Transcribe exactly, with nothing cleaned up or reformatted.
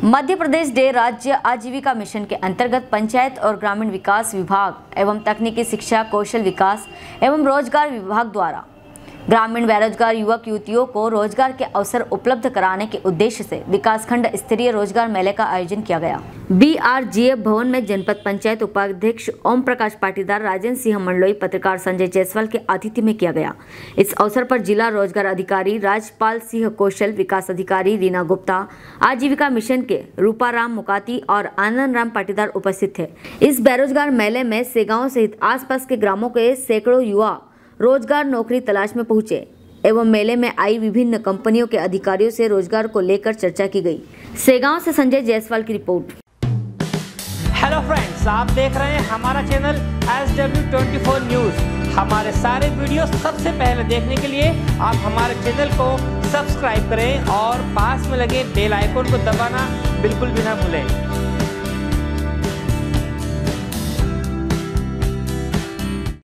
Madhya Pradesh day राज्य आजीविका mission के अंतर्गत पंचायत और ग्रामीण विकास विभाग एवं तकनीकी शिक्षा, कौशल विकास एवं रोजगार विभाग द्वारा ग्रामीण बेरोजगार युवक युवतियों को रोजगार के अवसर उपलब्ध कराने के उद्देश्य से विकासखंड स्तरीय रोजगार मेले का आयोजन किया गया। बी आर जी एफ भवन में जनपद पंचायत उपाध्यक्ष ओम प्रकाश पाटीदार, राजेंद्र सिंह मंडलोई, पत्रकार संजय जायसवाल के आतिथ्य में किया गया। इस अवसर पर जिला रोजगार अधिकारी राजपाल सिंह, कौशल विकास अधिकारी रीना गुप्ता, आजीविका मिशन के रूपाराम मुकाती और आनंद राम पाटीदार उपस्थित थे। इस बेरोजगार मेले में सेगांव सहित आसपास के ग्रामों के सैकड़ों युवा रोजगार नौकरी तलाश में पहुंचे एवं मेले में आई विभिन्न कंपनियों के अधिकारियों से रोजगार को लेकर चर्चा की गई। सेगांव से संजय जायसवाल की रिपोर्ट। हेलो फ्रेंड्स, आप देख रहे हैं हमारा channel S W twenty four news. हमारे सारे वीडियो सबसे पहले देखने के लिए आप हमारे चैनल को सब्सक्राइब करें और पास में लगे बेल आइकन को दबाना बिल्कुल भी ना भूलें।